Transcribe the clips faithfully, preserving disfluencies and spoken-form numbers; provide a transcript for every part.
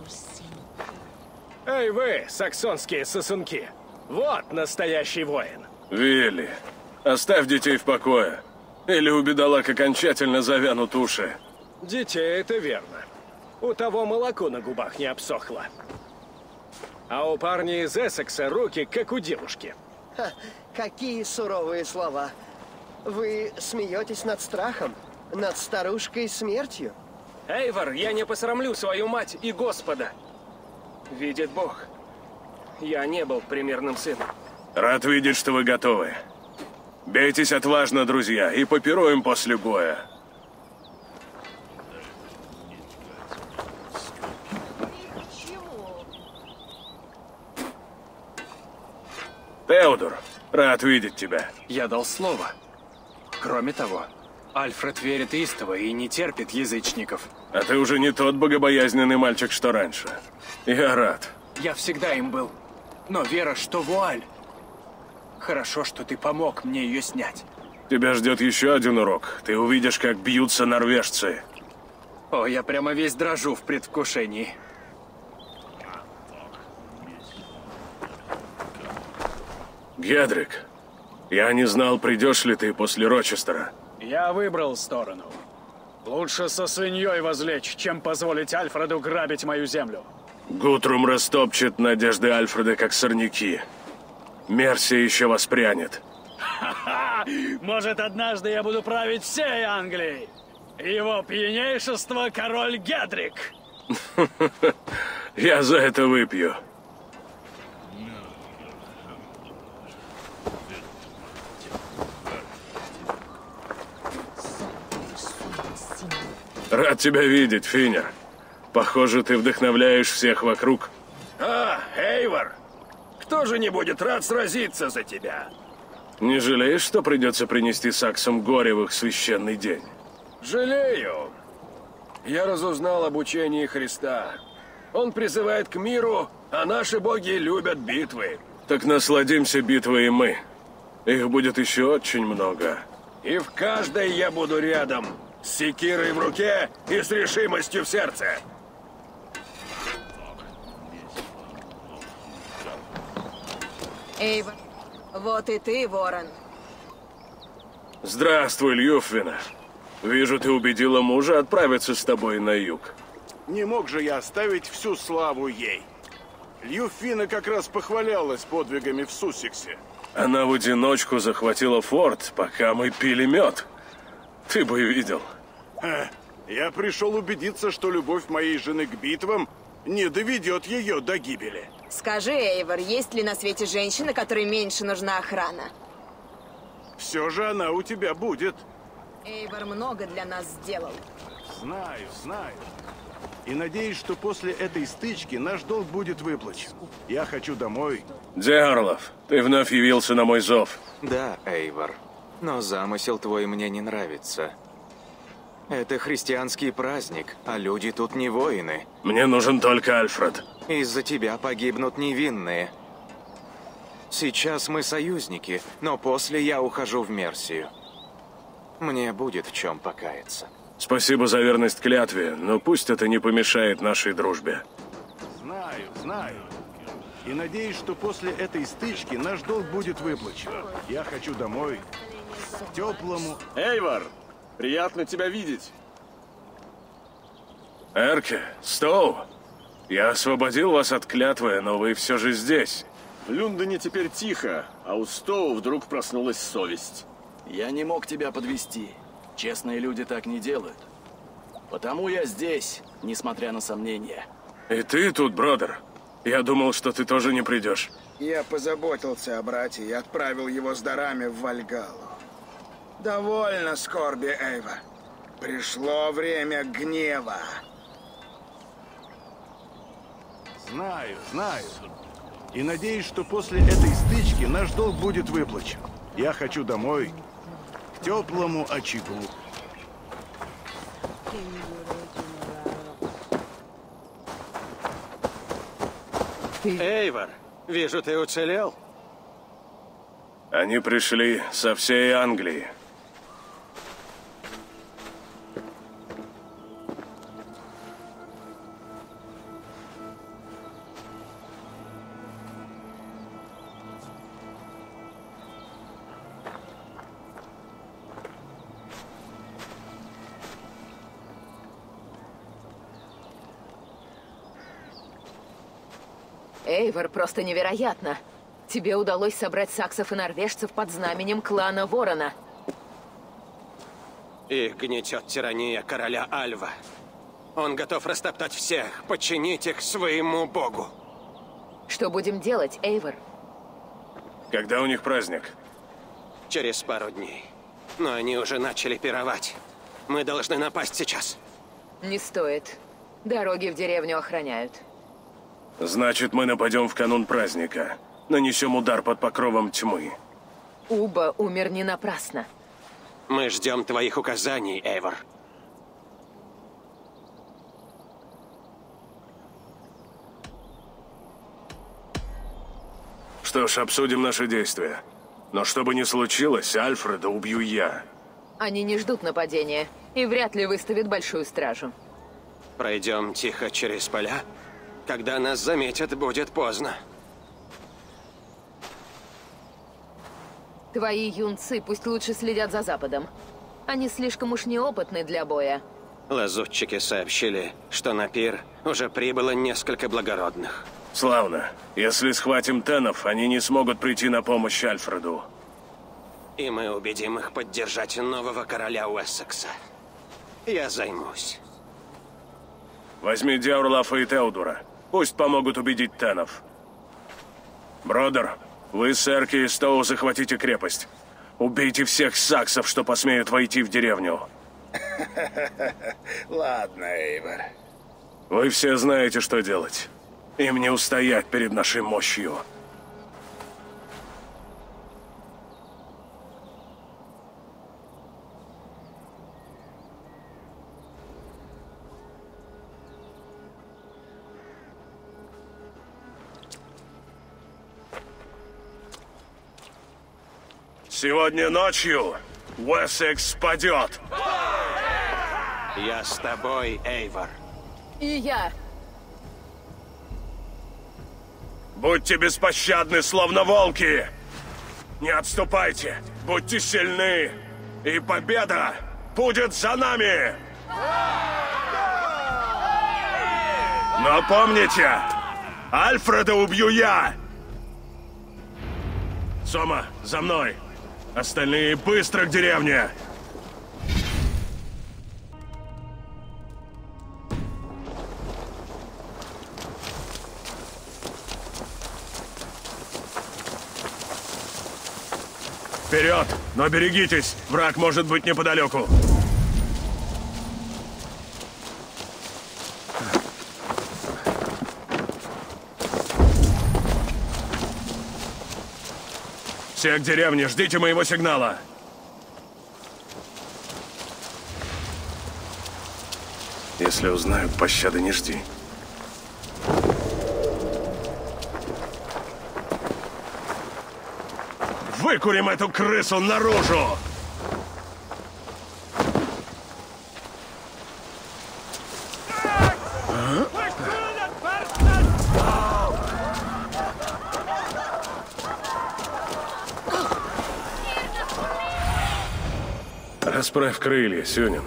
Эй вы, саксонские сосунки! Вот настоящий воин! Вилли, оставь детей в покое. Или у бедолаг окончательно завянут уши. Детей — это верно. У того молоко на губах не обсохло. А у парня из Эссекса руки, как у девушки. Ха, какие суровые слова. Вы смеетесь над страхом? Над старушкой смертью? Эйвор, я не посрамлю свою мать и Господа. Видит Бог, я не был примерным сыном. Рад видеть, что вы готовы. Бейтесь отважно, друзья, и попируем после боя. Теодор, рад видеть тебя. Я дал слово. Кроме того, Альфред верит истово и не терпит язычников. А ты уже не тот богобоязненный мальчик, что раньше. Я рад. Я всегда им был. Но вера, что вуаль. Хорошо, что ты помог мне ее снять. Тебя ждет еще один урок. Ты увидишь, как бьются норвежцы. О, я прямо весь дрожу в предвкушении. Гедрик, я не знал, придешь ли ты после Рочестера. Я выбрал сторону. Лучше со свиньей возлечь, чем позволить Альфреду грабить мою землю. Гутрум растопчет надежды Альфреда, как сорняки. Мерсия еще воспрянет. Ха-ха! Может, однажды я буду править всей Англией. Его пьянейшество король Гедрик. Я за это выпью. Рад тебя видеть, Финнер. Похоже, ты вдохновляешь всех вокруг. А, Эйвор! Кто же не будет рад сразиться за тебя? Не жалеешь, что придется принести саксам горе в их священный день? Жалею. Я разузнал об учении Христа. Он призывает к миру, а наши боги любят битвы. Так насладимся битвой и мы. Их будет еще очень много. И в каждой я буду рядом. С секирой в руке и с решимостью в сердце. Эйвор, вот и ты, Ворон. Здравствуй, Льюфвина. Вижу, ты убедила мужа отправиться с тобой на юг. Не мог же я оставить всю славу ей. Льюфвина как раз похвалялась подвигами в Суссексе. Она в одиночку захватила форт, пока мы пили мед. Ты бы видел. Ха, я пришел убедиться, что любовь моей жены к битвам не доведет ее до гибели. Скажи, Эйвор, есть ли на свете женщина, которой меньше нужна охрана? Все же она у тебя будет. Эйвор много для нас сделал. Знаю, знаю. И надеюсь, что после этой стычки наш долг будет выплачен. Я хочу домой. Диарлов, ты вновь явился на мой зов. Да, Эйвор. Но замысел твой мне не нравится. Это христианский праздник, а люди тут не воины. Мне нужен только Альфред. Из-за тебя погибнут невинные. Сейчас мы союзники, но после я ухожу в Мерсию. Мне будет в чем покаяться. Спасибо за верность клятве, но пусть это не помешает нашей дружбе. Знаю, знаю. И надеюсь, что после этой стычки наш долг будет выплачен. Я хочу домой. К теплому... Эйвор, приятно тебя видеть. Эрке, Стоу, я освободил вас от клятвы, но вы все же здесь. В Люндоне теперь тихо, а у Стоу вдруг проснулась совесть. Я не мог тебя подвести. Честные люди так не делают. Потому я здесь, несмотря на сомнения. И ты тут, бродер? Я думал, что ты тоже не придешь. Я позаботился о брате и отправил его с дарами в Вальгаллу. Довольно скорби, Эйва. Пришло время гнева. Знаю, знаю. И надеюсь, что после этой стычки наш долг будет выплачен. Я хочу домой, к теплому очагу. Эйвор, вижу, ты уцелел. Они пришли со всей Англии. Эйвор, просто невероятно. Тебе удалось собрать саксов и норвежцев под знаменем клана Ворона. Их гнетет тирания короля Альва. Он готов растоптать всех, подчинить их своему богу. Что будем делать, Эйвор? Когда у них праздник? Через пару дней. Но они уже начали пировать. Мы должны напасть сейчас. Не стоит. Дороги в деревню охраняют. Значит, мы нападем в канун праздника. Нанесем удар под покровом тьмы. Уба умер не напрасно. Мы ждем твоих указаний, Эйвор. Что ж, обсудим наши действия. Но что бы ни случилось, Альфреда убью я. Они не ждут нападения и вряд ли выставят большую стражу. Пройдем тихо через поля. Когда нас заметят, будет поздно. Твои юнцы пусть лучше следят за западом. Они слишком уж неопытны для боя. Лазутчики сообщили, что на пир уже прибыло несколько благородных. Славно. Если схватим Тенов, они не смогут прийти на помощь Альфреду. И мы убедим их поддержать нового короля Уэссекса. Я займусь. Возьми Дяурлафа и Теодора. Пусть помогут убедить Тенов. Бродер, вы с Эрки и Стоу захватите крепость. Убейте всех саксов, что посмеют войти в деревню. Ладно, Эйвор. Вы все знаете, что делать. Им не устоять перед нашей мощью. Сегодня ночью Уэссекс падет. Я с тобой, Эйвор. И я. Будьте беспощадны, словно волки! Не отступайте! Будьте сильны! И победа будет за нами! Но помните, Альфреда убью я! Сома, за мной! Остальные быстро к деревне! Вперед! Но берегитесь! Враг может быть неподалеку. Все к деревне, ждите моего сигнала. Если узнают, пощады не жди. Выкурим эту крысу наружу! Расправь крылья, Сюнин.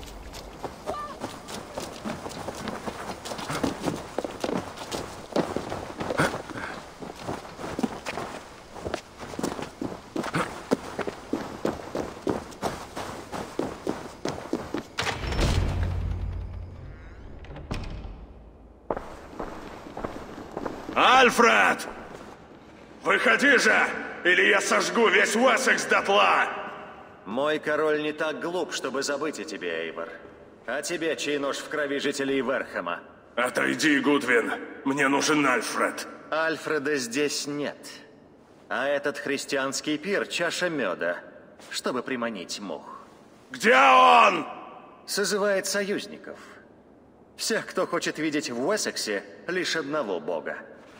Альфред! Выходи же, или я сожгу весь Уэссекс дотла! Мой король не так глуп, чтобы забыть о тебе, Эйвор. А тебе, чей нож в крови жителей Верхема? Отойди, Гудвин. Мне нужен Альфред. Альфреда здесь нет. А этот христианский пир — чаша меда, чтобы приманить мух. Где он? Созывает союзников. Всех, кто хочет видеть в Уэссексе лишь одного бога.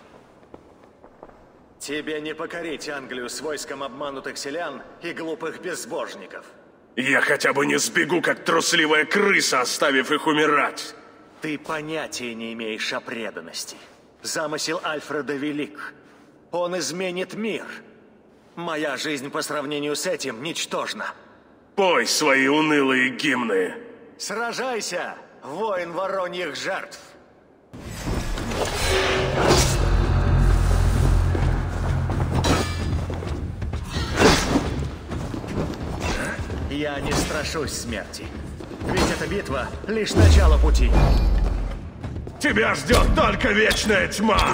Тебе не покорить Англию с войском обманутых селян и глупых безбожников. Я хотя бы не сбегу, как трусливая крыса, оставив их умирать. Ты понятия не имеешь о преданности. Замысел Альфреда велик. Он изменит мир. Моя жизнь по сравнению с этим ничтожна. Пой свои унылые гимны. Сражайся, воин вороньих жертв! Я не страшусь смерти. Ведь эта битва — лишь начало пути. Тебя ждет только вечная тьма!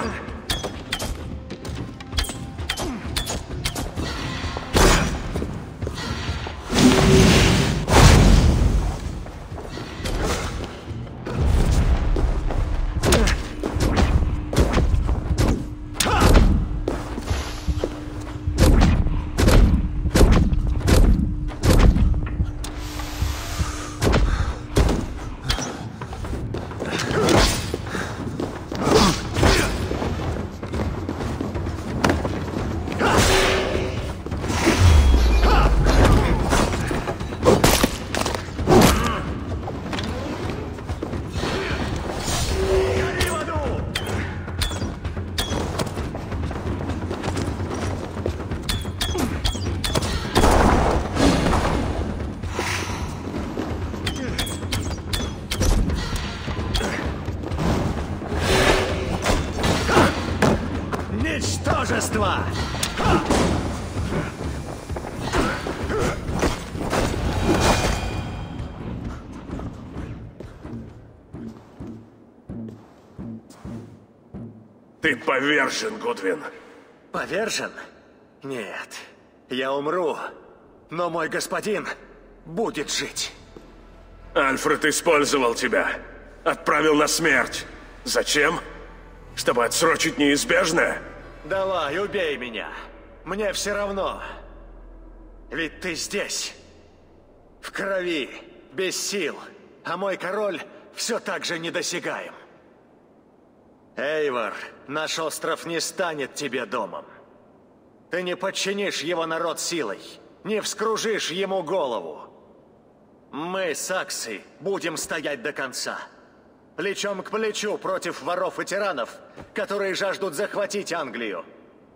Ничтожество! Ты повержен, Гудвин. Повержен? Нет. Я умру, но мой господин будет жить. Альфред использовал тебя. Отправил на смерть. Зачем? Чтобы отсрочить неизбежное? Давай, убей меня. Мне все равно. Ведь ты здесь. В крови, без сил. А мой король все так же недосягаем. Эйвор, наш остров не станет тебе домом. Ты не подчинишь его народ силой, не вскружишь ему голову. Мы, саксы, будем стоять до конца. Плечом к плечу против воров и тиранов, которые жаждут захватить Англию.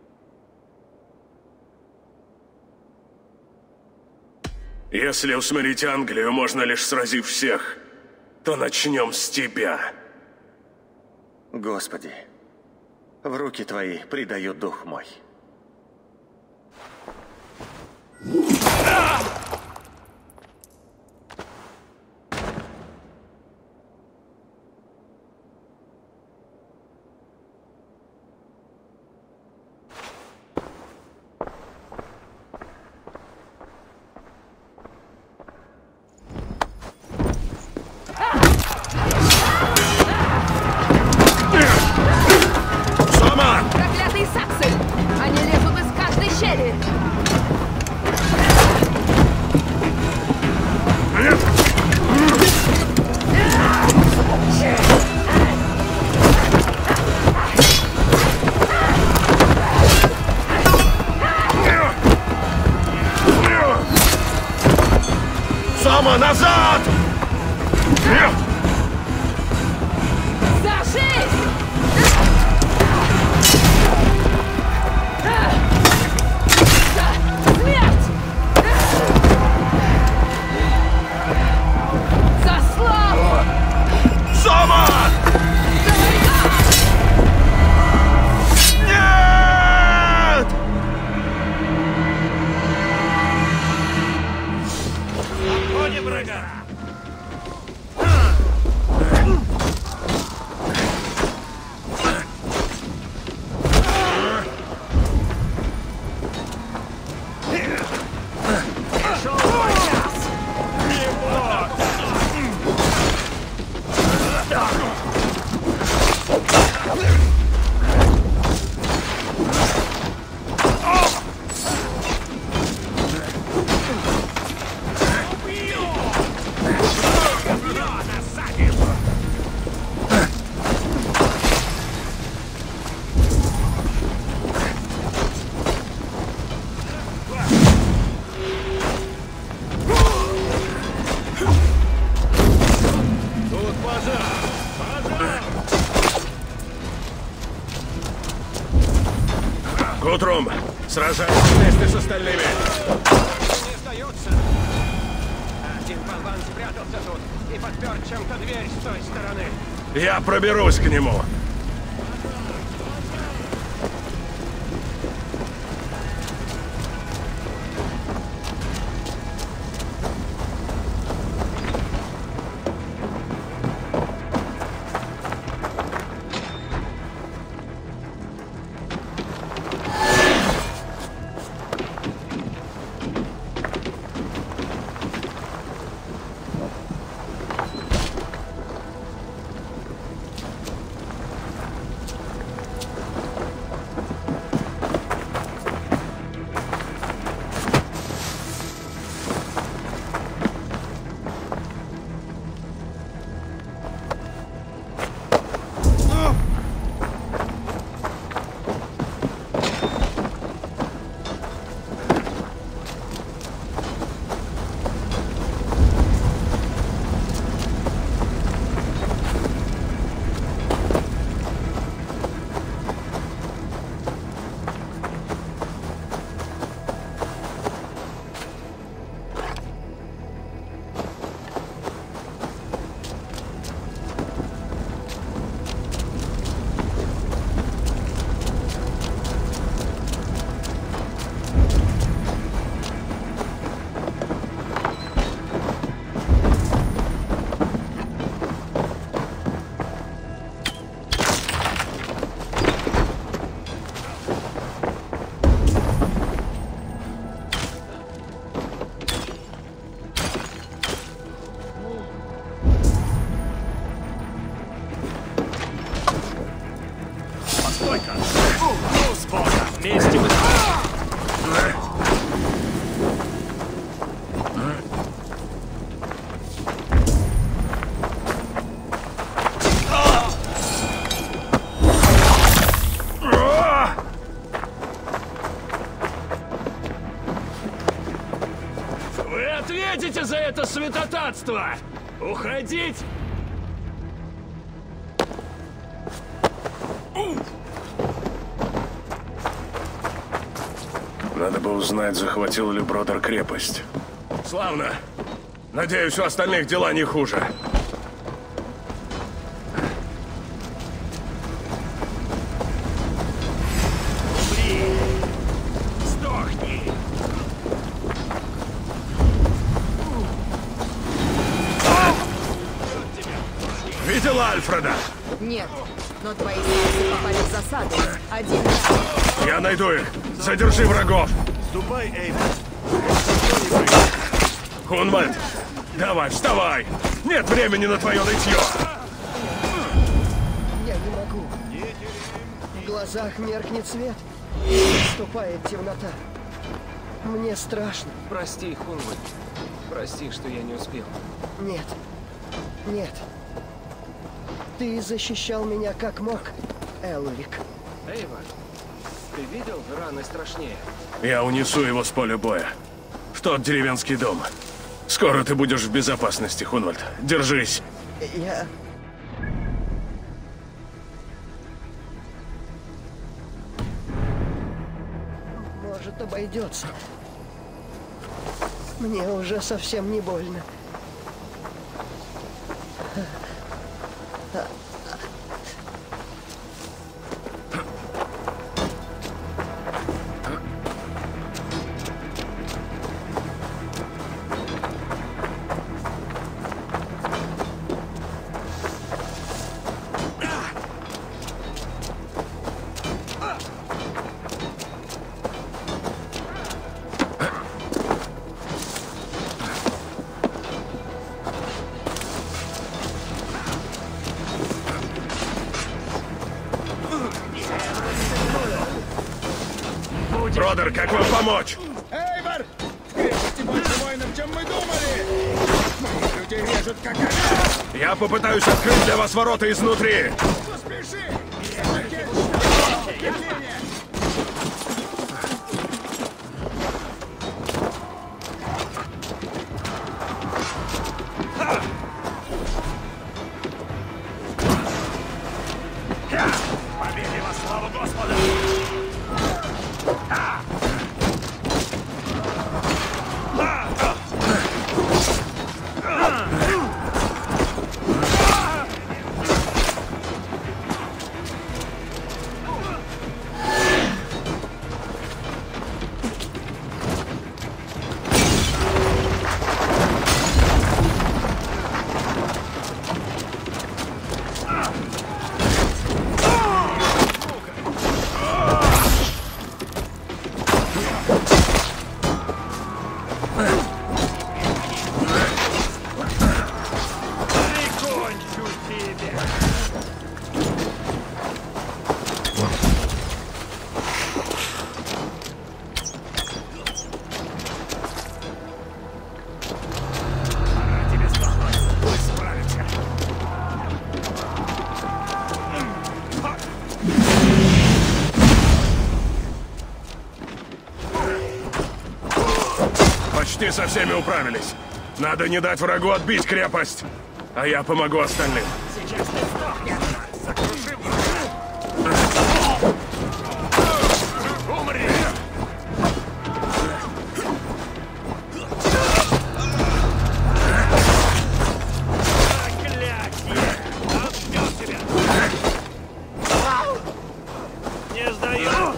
Если усмирить Англию можно лишь сразив всех, то начнем с тебя. Господи, в руки Твои предаю дух мой. Проклятые саксы! Они лезут из каждой щели! Сома, назад! За жизнь! За смерть! За славу! Сома! Нет! Огонь, врага! Гутрум, сражайся вместе с остальными. Не сдаются. Один болван спрятался тут и подпер чем-то дверь с той стороны. Я проберусь к нему. Вместе мы... Вы ответите за это святотатство! Уходить! Надо бы узнать, захватил ли Бродер крепость. Славно. Надеюсь, у остальных дела не хуже. Сдохни! Видела Альфреда? Нет, но твои саксы попали в засаду. Один Я найду их. Задержи врагов. Ступай, Эйва. Хунвальд, давай, вставай. Нет времени на твое нытье. Я не могу. В глазах меркнет свет. Наступает темнота. Мне страшно. Прости, Хунвальд. Прости, что я не успел. Нет. Нет. Ты защищал меня как мог, Элурик. Эйва, ты видел раны страшнее? Я унесу его с поля боя. В тот деревенский дом. Скоро ты будешь в безопасности, Хунвальд. Держись. Я... Может, обойдется. Мне уже совсем не больно. Бродер, как вам помочь? Эйвор! В крепости больше воинов, чем мы думали! Моих людей режут, как овец! Я попытаюсь открыть для вас ворота изнутри. Поспеши! Победи во славу Господа! Почти со всеми управились. Надо не дать врагу отбить крепость. А я помогу остальным. Сейчас ты сдохнешь! Сокрушим! Умри! Проклятье! Отбил тебя! Не сдаю!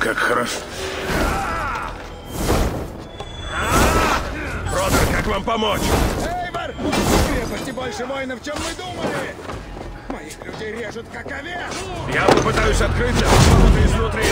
как хорошо. Бродер, как вам помочь? Эйвор! В крепости больше воинов, чем мы думали! Моих людей режут, как овец! Я попытаюсь открыть для вас ворота изнутри.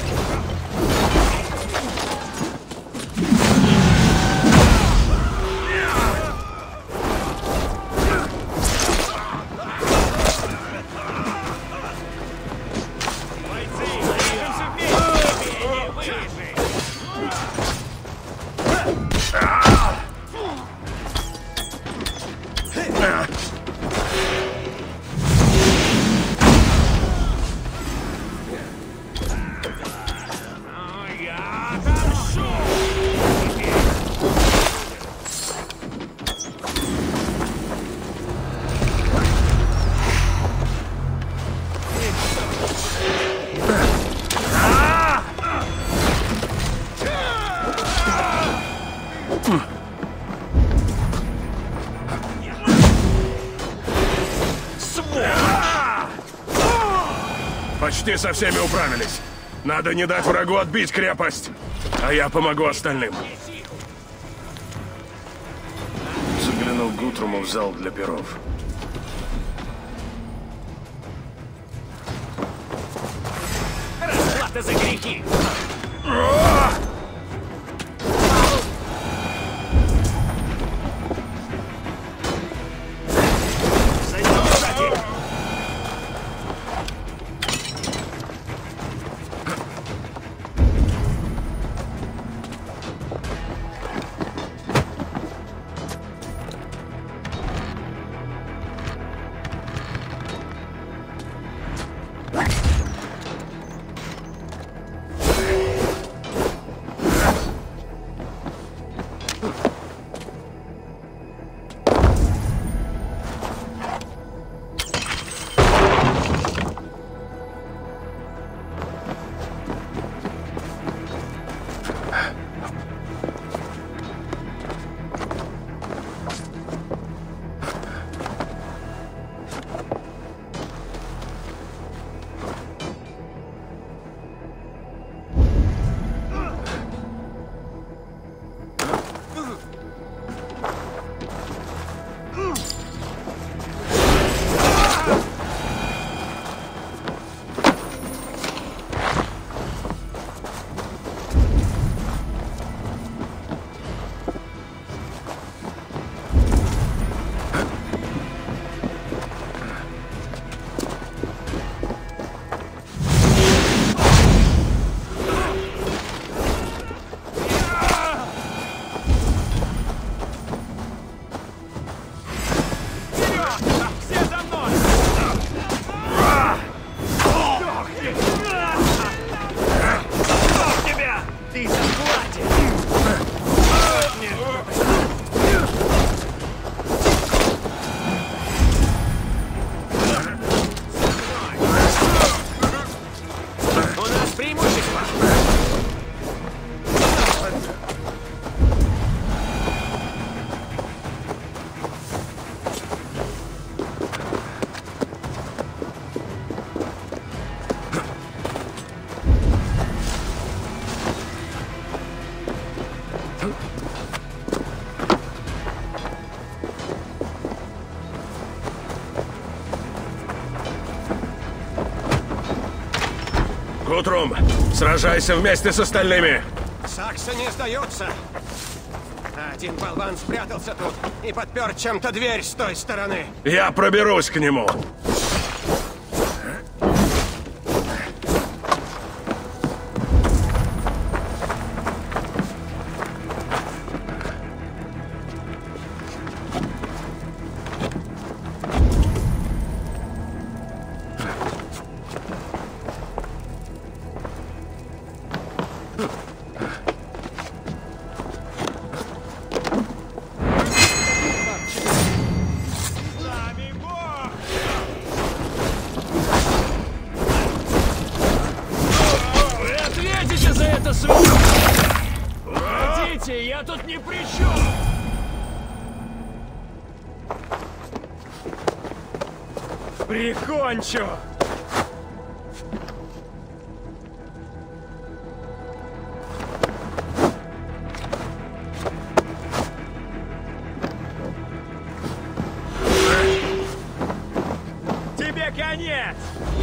Почти со всеми управились. Надо не дать врагу отбить крепость. А я помогу остальным. Заглянул Гутруму в зал для перов. Расплата за грехи! Гутрум, сражайся вместе с остальными! Саксы не сдаются! Один болван спрятался тут и подпер чем-то дверь с той стороны. Я проберусь к нему! Я тут ни при чем! Прикончу! конец!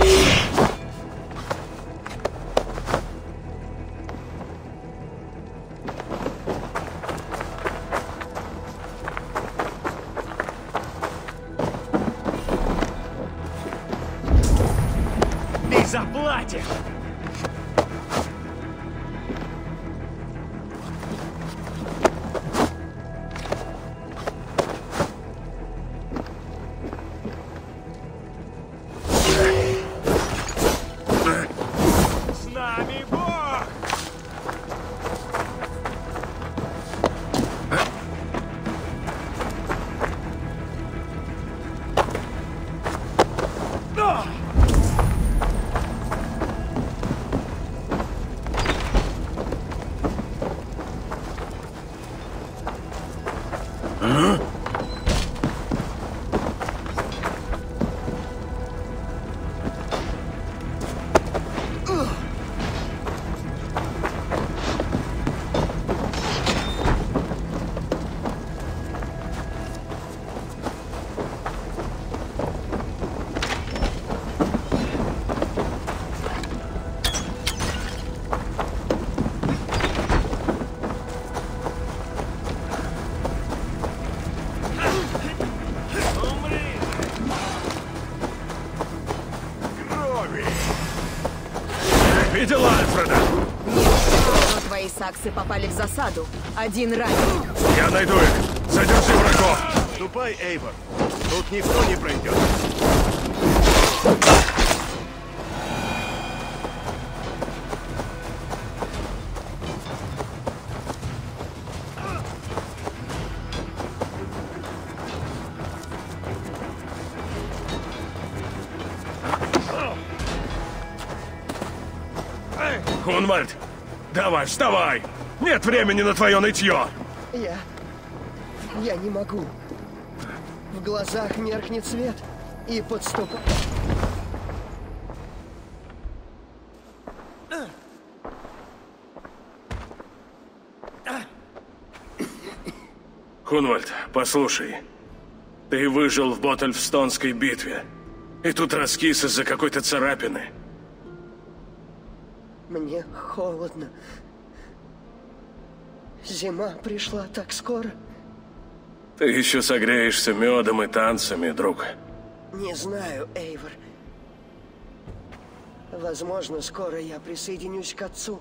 Ты заплатишь! С нами Бог! Видела Альфреда? Но твои саксы попали в засаду. Один ранен. Я найду их. Задержи врагов. Ступай, Эйвор. Тут никто не пройдет. Хунвальд, давай, вставай! Нет времени на твое нытье! Я... Я не могу. В глазах меркнет свет и подступает. Хунвальд, послушай. Ты выжил в Ботальфстонской битве. И тут раскис из-за какой-то царапины. Мне холодно. Зима пришла так скоро. Ты еще согреешься медом и танцами, друг. Не знаю, Эйвор. Возможно, скоро я присоединюсь к отцу.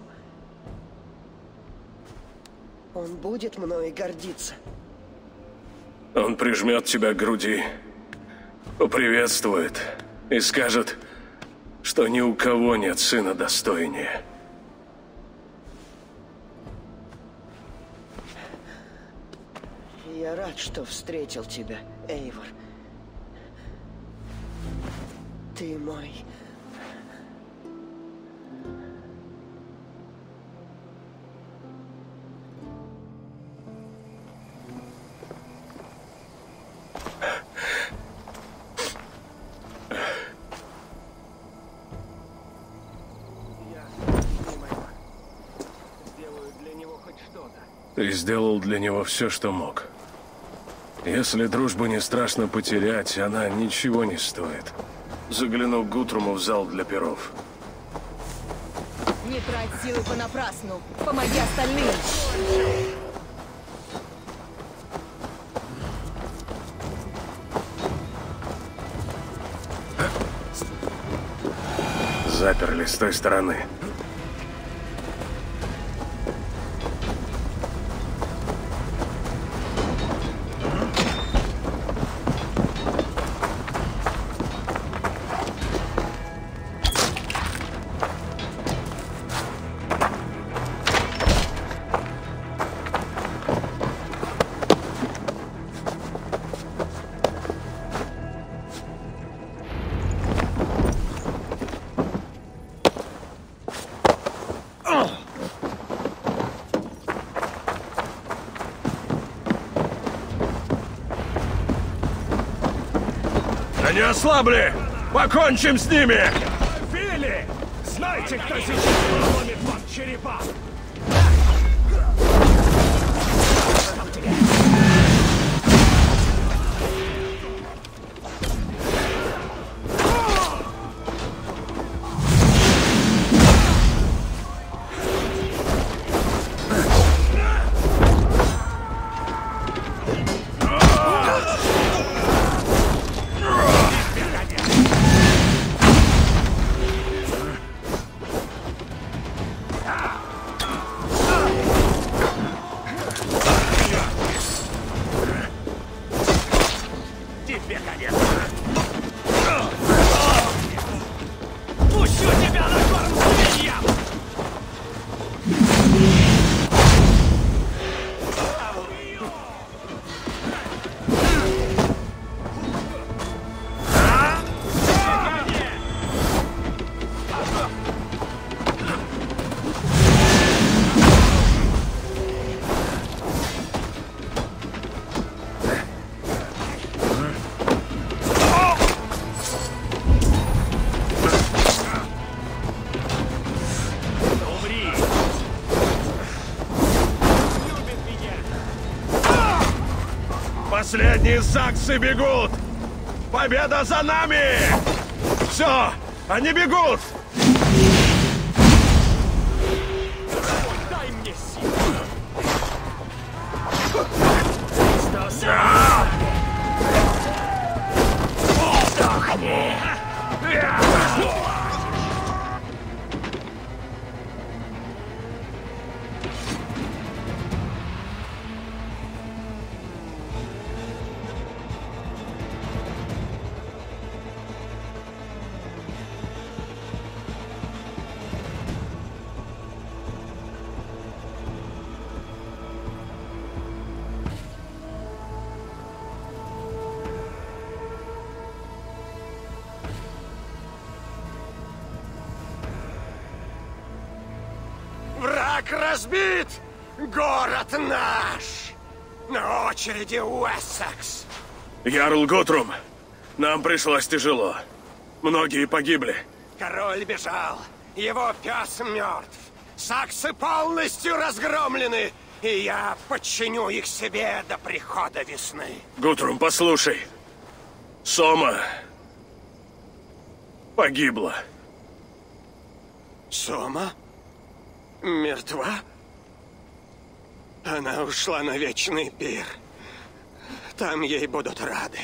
Он будет мной гордиться. Он прижмет тебя к груди, поприветствует и скажет, что ни у кого нет сына достойнее. Я рад, что встретил тебя, Эйвор. Ты мой... Ты сделал для него все, что мог. Если дружбу не страшно потерять, она ничего не стоит. Загляну к Гутруму в зал для перов. Не трать силы понапрасну. Помоги остальным. Заперли с той стороны. Они ослабли! Покончим с ними! Фили! Знаете, кто сейчас проломит вам черепа? Последние саксы бегут! Победа за нами! Все, они бегут! Дай мне силу! Сдохни! Враг разбит! Город наш! На очереди Уэссекс! Ярл Гутрум, нам пришлось тяжело. Многие погибли. Король бежал. Его пес мертв. Саксы полностью разгромлены. И я подчиню их себе до прихода весны. Гутрум, послушай. Сома погибла. Сома? Мертва? Она ушла на вечный пир. Там ей будут рады.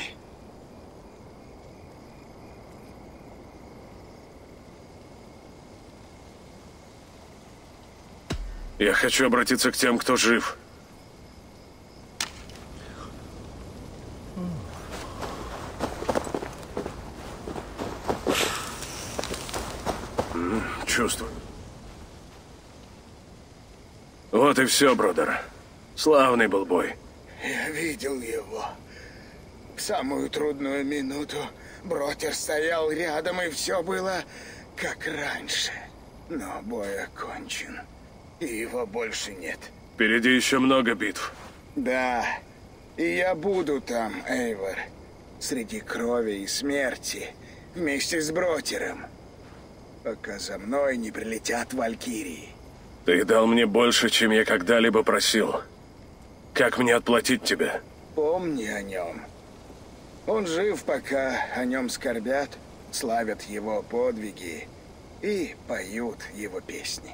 Я хочу обратиться к тем, кто жив. М, Чувствую. Вот и все, бродер. Славный был бой. Я видел его. В самую трудную минуту Бротер стоял рядом, и все было как раньше. Но бой окончен, и его больше нет. Впереди еще много битв. Да, и я буду там, Эйвор. Среди крови и смерти, вместе с Бротером. Пока за мной не прилетят валькирии. Ты дал мне больше, чем я когда-либо просил. Как мне отплатить тебе? Помни о нем. Он жив, пока о нем скорбят, славят его подвиги и поют его песни.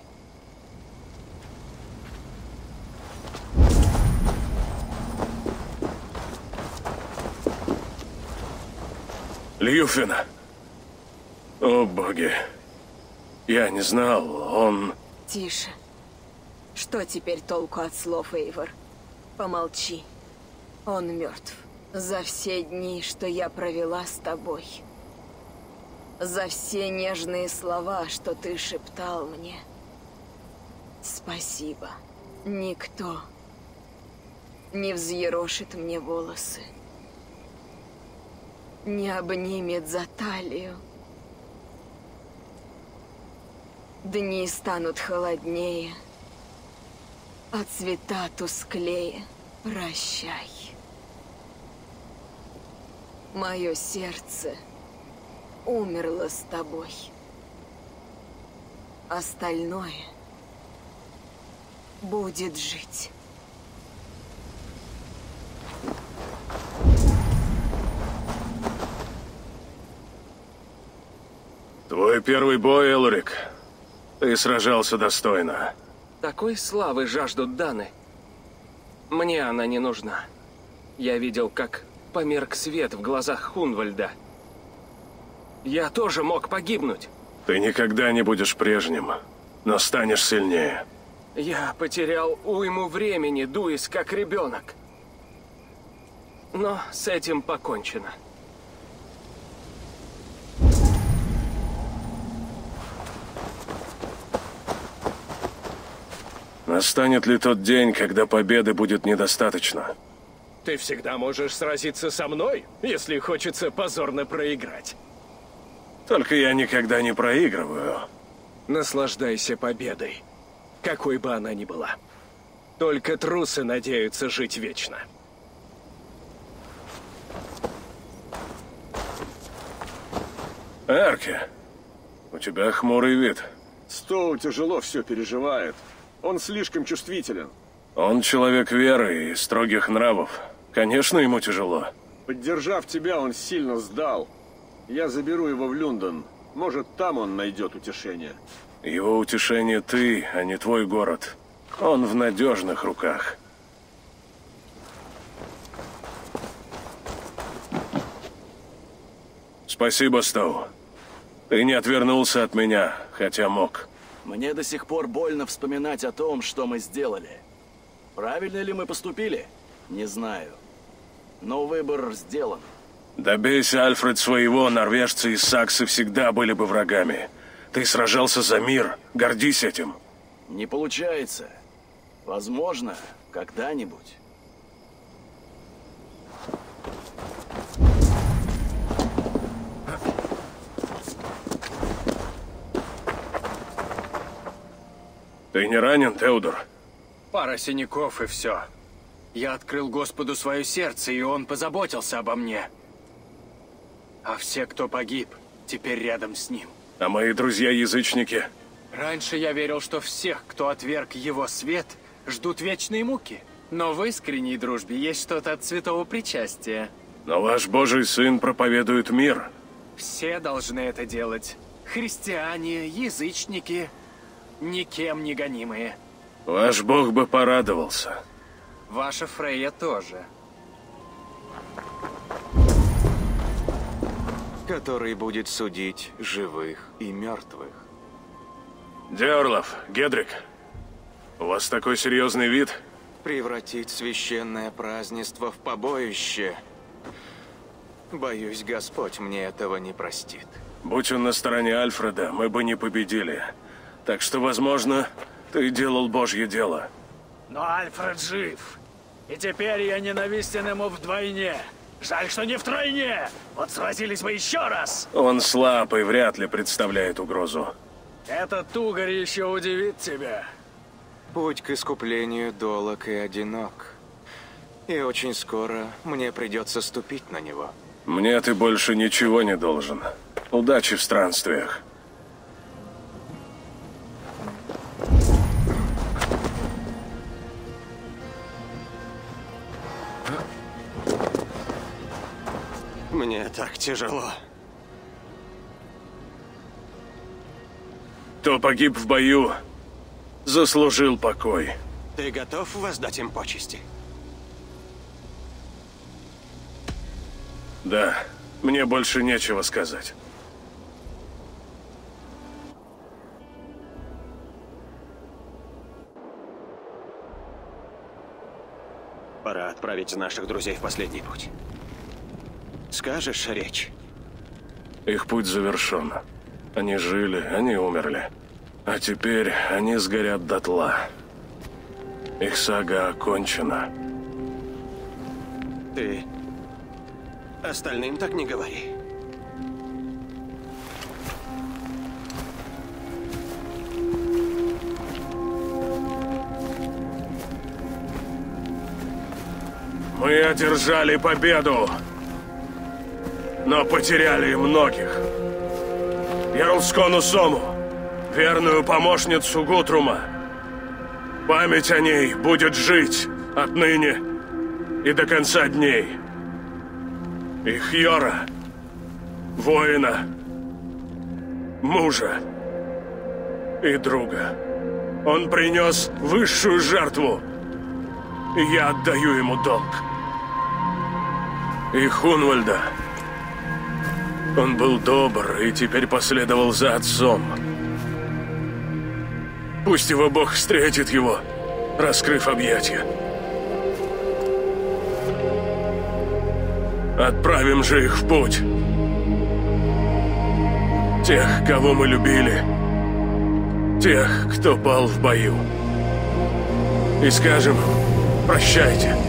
Льюфина. О, боги. Я не знал, он... Тише. Что теперь толку от слов, Эйвор? Помолчи. Он мертв. За все дни, что я провела с тобой. За все нежные слова, что ты шептал мне. Спасибо. Никто не взъерошит мне волосы. Не обнимет за талию. Дни станут холоднее, а цвета тусклее. Прощай. Мое сердце умерло с тобой. Остальное будет жить. Твой первый бой, Элрик. Ты сражался достойно. Такой славы жаждут Даны. Мне она не нужна. Я видел, как померк свет в глазах Хунвальда. Я тоже мог погибнуть. Ты никогда не будешь прежним, но станешь сильнее. Я потерял уйму времени, дуясь как ребенок. Но с этим покончено. Настанет ли тот день, когда победы будет недостаточно? Ты всегда можешь сразиться со мной, если хочется позорно проиграть. Только я никогда не проигрываю. Наслаждайся победой, какой бы она ни была. Только трусы надеются жить вечно. Эрки, у тебя хмурый вид. Стоу тяжело все переживает. Он слишком чувствителен. Он человек веры и строгих нравов, Конечно, ему тяжело. Поддержав тебя, он сильно сдал. Я заберу его в Люндон. Может, там он найдет утешение. Его утешение ты, а не твой город. Он в надежных руках. Спасибо, Стоу. Ты не отвернулся от меня, хотя мог. Мне до сих пор больно вспоминать о том, что мы сделали. Правильно ли мы поступили? Не знаю. Но выбор сделан. Добейся, Альфред, своего, норвежцы и саксы всегда были бы врагами. Ты сражался за мир, гордись этим. Не получается. Возможно, когда-нибудь. Ты не ранен, Теодор? Пара синяков и все. Я открыл Господу свое сердце, и Он позаботился обо мне. А все, кто погиб, теперь рядом с Ним. А мои друзья-язычники? Раньше я верил, что всех, кто отверг Его свет, ждут вечные муки. Но в искренней дружбе есть что-то от святого причастия. Но ваш Божий Сын проповедует мир. Все должны это делать. Христиане, язычники, никем не гонимые. Ваш Бог бы порадовался. Ваша Фрейя тоже. Который будет судить живых и мертвых. Диорлов, Гедрик, у вас такой серьезный вид. Превратить священное празднество в побоище. Боюсь, Господь мне этого не простит. Будь он на стороне Альфреда, мы бы не победили. Так что, возможно, ты делал Божье дело. Но Альфред жив. И теперь я ненавистен ему вдвойне. Жаль, что не втройне. Вот сразились бы еще раз. Он слаб и вряд ли представляет угрозу. Этот тугорь еще удивит тебя. Путь к искуплению долог и одинок. И очень скоро мне придется ступить на него. Мне ты больше ничего не должен. Удачи в странствиях. Мне так тяжело. Кто погиб в бою, заслужил покой. Ты готов воздать им почести? Да, мне больше нечего сказать. Пора отправить наших друзей в последний путь. Скажешь речь? Их путь завершен. Они жили, они умерли. А теперь они сгорят дотла. Их сага окончена. Ты остальным так не говори. Мы одержали победу, но потеряли многих. Ярлскону Сому, верную помощницу Гутрума. Память о ней будет жить отныне и до конца дней. И Хьора, воина, мужа и друга. Он принес высшую жертву, и я отдаю ему долг. И Хунвальда. Он был добр и теперь последовал за отцом. Пусть его Бог встретит его, раскрыв объятия. Отправим же их в путь. Тех, кого мы любили. Тех, кто пал в бою. И скажем: прощайте.